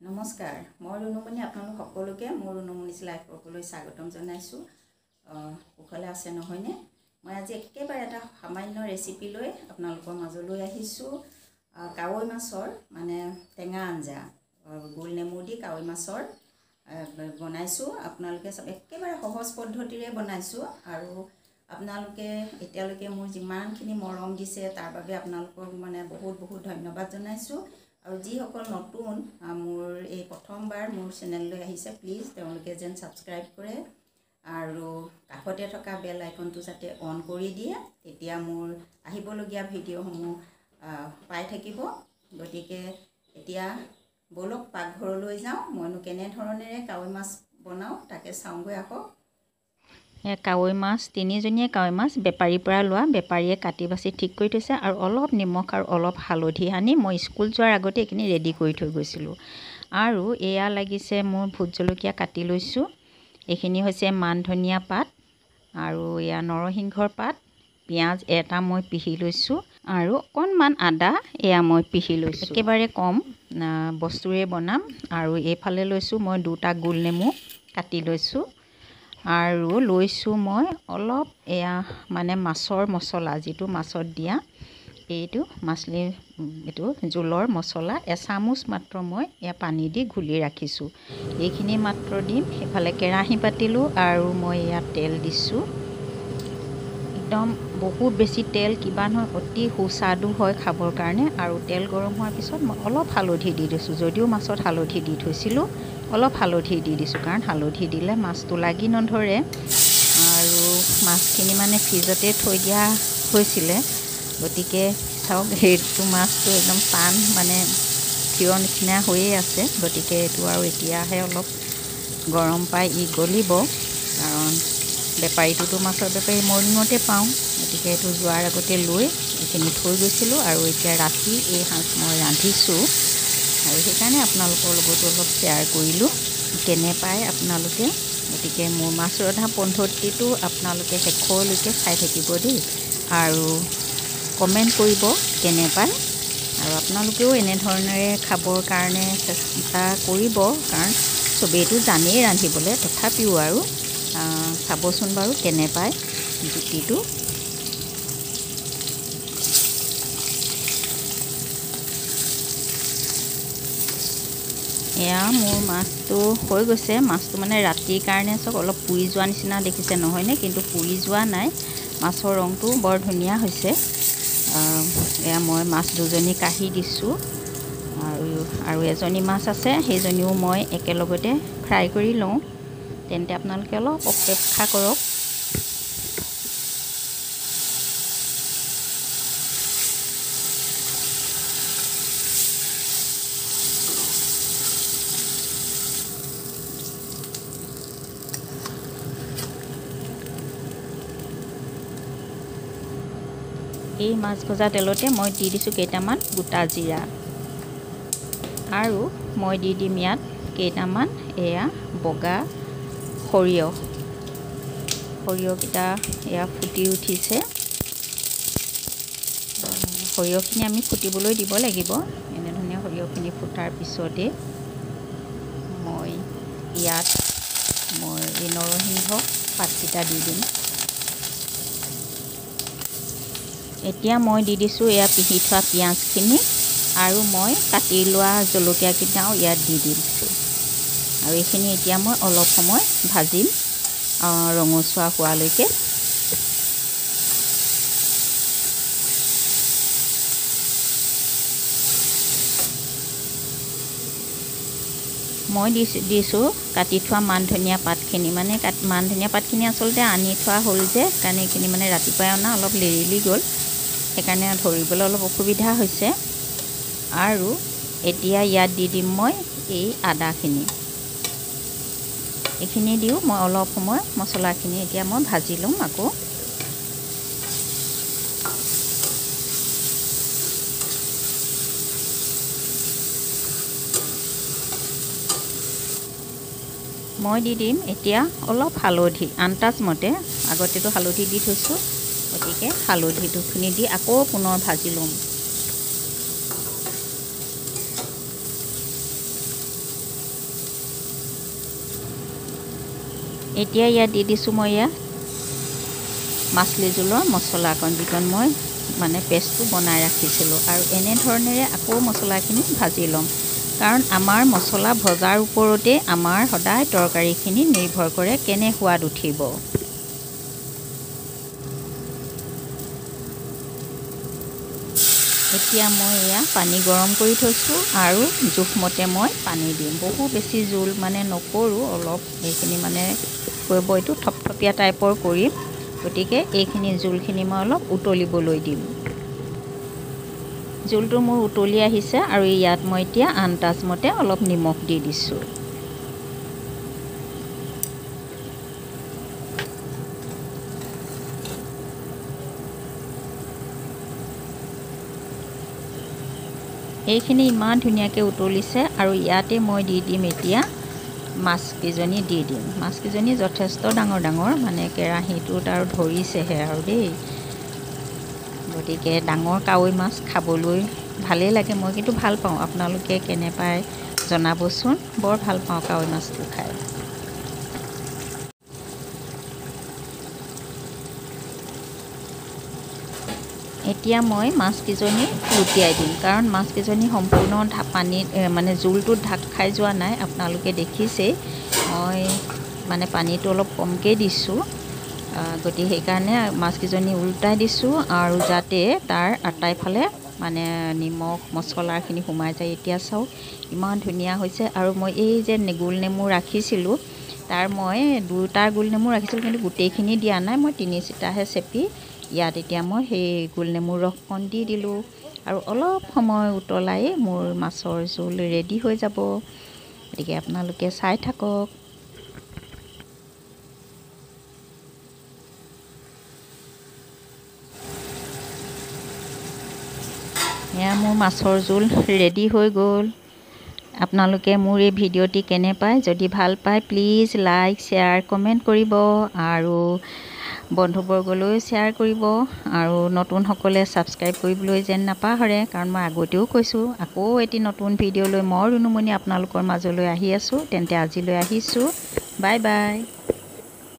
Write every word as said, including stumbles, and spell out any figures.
নমস্কাৰ মই ৰুনুমণি আপোনালোক সকলোকে মোৰ ৰুনুমণিছ লাইফ সকলোলৈ স্বাগতম জনাইছো কুশলে আছে নহয়নে মই আজি একেবাৰে এটা সামান্য ৰেচিপি লৈ আপোনালোকৰ মাজলৈ আহিছো কাৱৈ মাছৰ মানে টেঙা আঞ্জা গোল নেমু দি কাৱৈ মাছৰ বনাইছো আপোনালোকে সব একেবাৰে সহজ পদ্ধতিৰে বনাইছো আৰু আপোনালোকে এতিয়ালৈকে মোৰ যিমানখিনি মৰম দিছে তাৰ বাবে আপোনালোকক মানে বহুত বহুত ধন্যবাদ জনাইছো আৰু যি সকল নতুন মোৰ এই প্ৰথমবাৰ মোৰ চেনেললৈ আহিছে প্লিজ তেওঁলোকে যেন সাবস্ক্ৰাইব কৰে আৰু কাষতে থকা বেল আইকনটো যাতে অন কৰি দিয়ে তেতিয়া মোৰ আহিবলগীয়া ভিডিঅ'সমূহ পাই থাকিব গতিকে এতিয়া বলক পাকঘৰলৈ যাওঁ মইনো কেনে ধৰণেৰে কাৱৈ মাছ বনাও তাকে চাওঁগৈ আকৌ কাৱৈ মাছ তিনিজনীয়ে কাৱৈ মাছ বেপাৰীৰ পৰা লোৱা বেপাৰীয়ে কাটি বাছি ঠিক কৰি থৈছে আৰু অলপ নিমখ আৰু অলপ হালধি আনি মই স্কুল যোৱাৰ আগতে এইখিনি ৰেডি কৰি থৈ গৈছিলোঁ আৰু এয়া লাগিছে মোৰ ভোট জলকীয়া কাটি লৈছোঁ এইখিনি হৈছে মান ধনিয়া পাত আৰু এয়া নৰসিংহৰ পাত পিঁয়াজ এটা মই পিহি লৈছোঁ আৰু অকণমান আদা এয়া মই পিহি লৈছোঁ একেবাৰে কম বস্তুৰে বনাম আৰু এইফালে লৈছোঁ মই দুটা গোল নেমু কাটি লৈছোঁ আৰু লৈছোঁ মই অলপ এয়া মানে মাছৰ মছলা যিটো মাছত দিয়া এইটো মাছলি এইটো জোলৰ মছলা এচামুচ মাত্ৰ মই এয়া পানী দি ঘুলি ৰাখিছোঁ এইখিনি মাত্ৰ দিম সেইফালে কেৰাহী পাতিলোঁ আৰু মই ইয়াত তেল দিছোঁ একদম বহুত বেছি তেল কিবা নহয় অতি সুস্বাদু হয় খাবৰ কাৰণে আৰু তেল গৰম হোৱাৰ পিছত মই অলপ হালধি দি দিছোঁ যদিও মাছত হালধি দি থৈছিলোঁ অলপ হালধি দি দিছোঁ কাৰণ হালধি দিলে মাছটো লাগি নধৰে আৰু মাছখিনি মানে ফ্ৰিজতে থৈ দিয়া হৈছিলে গতিকে চাওক সেইটো মাছটো একদম টান মানে ক্ষীৰৰ নিচিনা হৈয়ে আছে গতিকে এইটো আৰু এতিয়াহে অলপ গৰম পাই ই গলিব কাৰণ বেপাৰীটোতো মাছৰ বেপাৰী মৰ্ণিঙতে পাওঁ গতিকে এইটো যোৱাৰ আগতে লৈ এইখিনি থৈ গৈছিলোঁ আৰু এতিয়া ৰাতি এই সাঁজ মই ৰান্ধিছোঁ আৰু সেইকাৰণে আপোনালোকৰ লগতো অলপ শ্বেয়াৰ কৰিলোঁ কেনে পায় আপোনালোকে গতিকে মোৰ মাছ ৰন্ধা পদ্ধতিটো আপোনালোকে শেষলৈকে চাই থাকিব দেই আৰু কমেণ্ট কৰিব কেনে পায় আৰু আপোনালোকেও এনেধৰণেৰে খাবৰ কাৰণে চেষ্টা কৰিব কাৰণ চবেইটো জানেই ৰান্ধিবলৈ তথাপিও আৰু চাবচোন বাৰু কেনে পায় জুতিটো এয়া মোৰ মাছটো হৈ গৈছে মাছটো মানে ৰাতিৰ কাৰণে চব অলপ পুৰি যোৱা নিচিনা দেখিছে নহয়নে কিন্তু পুৰি যোৱা নাই মাছৰ ৰংটো বৰ ধুনীয়া হৈছে এয়া মই মাছ দুজনী কাঢ়ি দিছোঁ আৰু আৰু এজনী মাছ আছে সেইজনীও মই একেলগতে ফ্ৰাই কৰি লওঁ তেন্তে আপোনালোকে অলপ অপেক্ষা কৰক এই মাছ ভজা তেলতে মই দি দিছোঁ কেইটামান গোটা জিৰা আৰু মই দি দিম ইয়াত কেইটামান এয়া বগা সৰিয়হ সৰিয়হকেইটা এয়া ফুটি উঠিছে সৰিয়হখিনি আমি ফুটিবলৈ দিব লাগিব এনেধৰণে সৰিয়হখিনি ফুটাৰ পিছতে মই ইয়াত মই এই নৰসিংহ পাতকেইটা দি দিম এতিয়া মই দি দিছোঁ এয়া পিহি থোৱা পিঁয়াজখিনি আৰু মই কাটি লোৱা জলকীয়াকেইটাও ইয়াত দি দিছোঁ আৰু এইখিনি এতিয়া মই অলপ সময় ভাজিম ৰঙচুৱা হোৱালৈকে মই দিছোঁ দিছোঁ কাটি থোৱা মান ধনিয়া পাতখিনি মানে মান ধনিয়া পাতখিনি আচলতে আনি থোৱা হ'ল যে কাৰণে এইখিনি মানে ৰাতিপুৱাই অনা অলপ লেৰেলি গ'ল সেইকাৰণে ধৰিবলৈ অলপ অসুবিধা হৈছে আৰু এতিয়া ইয়াত দি দিম মই এই আদাখিনি এইখিনি দিওঁ মই অলপ সময় মছলাখিনি এতিয়া মই ভাজি ল'ম আকৌ মই দি দিম এতিয়া অলপ হালধি আন্দাজ মতে আগতেতো হালধি দি থৈছোঁ গতিকে হালধিটোখিনি দি আকৌ পুনৰ ভাজি ল'ম এতিয়া ইয়াত দি দিছোঁ মই ইয়াত মাছলি জোলৰ মছলাকণ যিকণ মই মানে পেষ্টটো বনাই ৰাখিছিলোঁ আৰু এনেধৰণেৰে আকৌ মছলাখিনি ভাজি ল'ম কাৰণ আমাৰ মছলা ভজাৰ ওপৰতে আমাৰ সদায় তৰকাৰীখিনি নিৰ্ভৰ কৰে কেনে সোৱাদ উঠিব। এতিয়া মই এয়া পানী গৰম কৰি থৈছোঁ আৰু জোখমতে মই পানী দিম। বহু বেছি জোল মানে নকৰোঁ, অলপ এইখিনি মানে কৰিব এইটো থপথপীয়া টাইপৰ কৰিম, গতিকে এইখিনি জোলখিনি মই অলপ উতলিবলৈ দিম। জোলটো মোৰ উতলি আহিছে আৰু ইয়াত মই এতিয়া আন্দাজমতে অলপ নিমখ দি দিছোঁ। এইখিনি ইমান ধুনীয়াকৈ উতলিছে আৰু ইয়াতে মই দি দিম এতিয়া মাছকেইজনী দি দিম। মাছকেইজনী যথেষ্ট ডাঙৰ ডাঙৰ, মানে কেৰাহীটোত আৰু ধৰিছেহে আৰু দেই, গতিকে ডাঙৰ কাৱৈ মাছ খাবলৈ ভালেই লাগে, মই কিন্তু ভাল পাওঁ। আপোনালোকে কেনে পায় জনাবচোন, বৰ ভাল পাওঁ কাৱৈ মাছটো খাই। এতিয়া মই মাছকেইজনী লুটিয়াই দিম কাৰণ মাছকেইজনী সম্পূৰ্ণ পানীত মানে জোলটোত ঢাক খাই যোৱা নাই। আপোনালোকে দেখিছেই মই মানে পানীটো অলপ কমকৈ দিছোঁ, গতিকে সেইকাৰণে মাছকেইজনী উল্টাই দিছোঁ আৰু যাতে তাৰ আটাইফালে মানে নিমখ মছলাখিনি সোমাই যায়। এতিয়া চাওক ইমান ধুনীয়া হৈছে আৰু মই এই যে গোল নেমু ৰাখিছিলোঁ, তাৰ মই দুটা গোল নেমু ৰাখিছিলোঁ কিন্তু গোটেইখিনি দিয়া নাই, মই তিনি চিটাহে চেপি ইয়াত এতিয়া মই সেই গোল নেমুৰ ৰসকণ দি দিলোঁ আৰু অলপ সময় উতলাই মোৰ মাছৰ জোল ৰেডি হৈ যাব। গতিকে আপোনালোকে চাই থাকক। এয়া মোৰ মাছৰ জোল ৰেডি হৈ গ'ল। আপোনালোকে মোৰ এই ভিডিঅ'টি কেনে পায়, যদি ভাল পায় প্লিজ লাইক শ্বেয়াৰ কমেণ্ট কৰিব আৰু বন্ধুবৰ্গলৈ শ্বেয়াৰ কৰিব আৰু নতুনসকলে ছাবস্ক্ৰাইব কৰিবলৈ যেন নাপাহৰে, কাৰণ মই আগতেও কৈছোঁ আকৌ এটি নতুন ভিডিঅ' লৈ মই ৰুণুমণি আপোনালোকৰ মাজলৈ আহি আছোঁ। তেন্তে আজিলৈ আহিছোঁ, বাই বাই।